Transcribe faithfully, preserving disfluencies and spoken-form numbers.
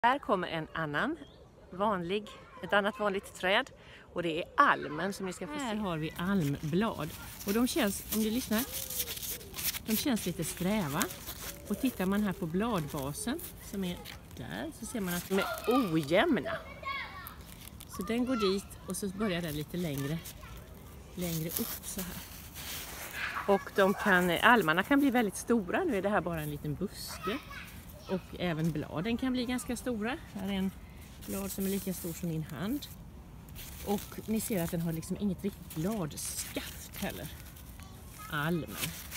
Här kommer en annan vanlig, ett annat vanligt träd och det är almen som ni ska få se. Här har vi almblad och de känns, om du lyssnar, de känns lite sträva. Och tittar man här på bladbasen som är där så ser man att de är ojämna. Så den går dit och så börjar den lite längre, längre upp så här. Och de kan, almarna kan bli väldigt stora, nu är det här bara en liten buske. Och även bladen kan bli ganska stora. Här är en blad som är lika stor som min hand. Och ni ser att den har liksom inget riktigt bladskaft heller. Almen.